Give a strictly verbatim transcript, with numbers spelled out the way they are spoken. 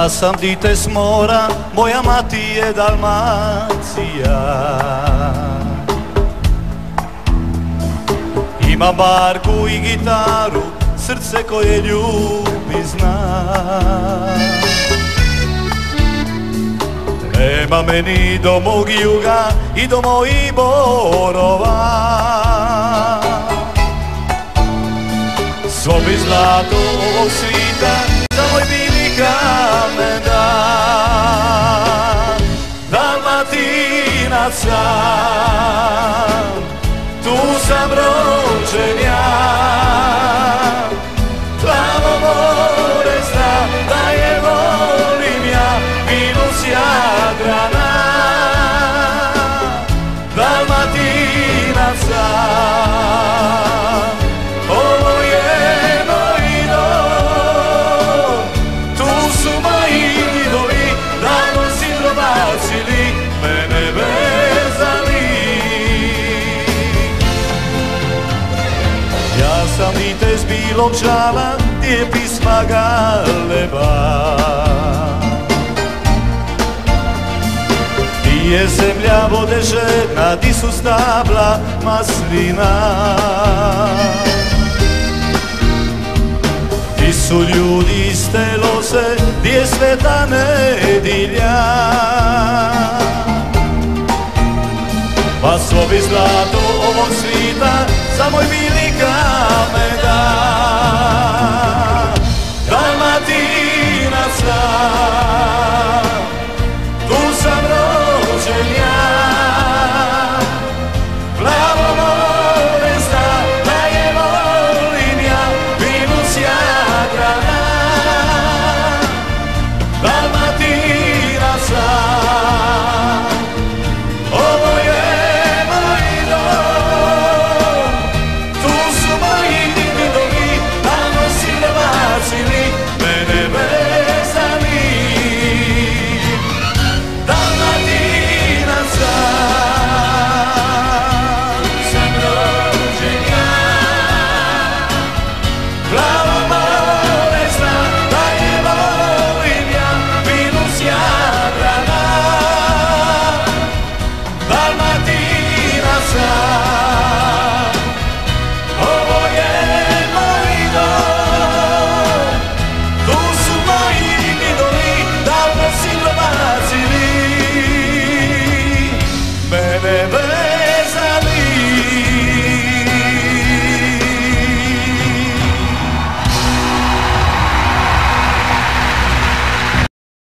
sam dite s mora, moja mati je Dalmacija. Ima barku i gitaru, srce koje ljubi zna. Nema meni do mog juga i do mojih borova. Svo bi zlato ovog svita za moj bili kamen dan. Dalmatinac sam, tu sam rođen ja. Plavo more zna da je volim ja, vino s Jadrana. Dalmatinac sam, ovo je moj dom. Tu su moji idovi, davno si probacili, mene vezali. Ja sam dite s Bilog Žala, gdje je pisma galeba. Di je zemlja vode žedna, di su stabla maslina. Di su ljudi iste loze, di je sveta nedilja. Pa svo bi zlato ovog svita za moj bili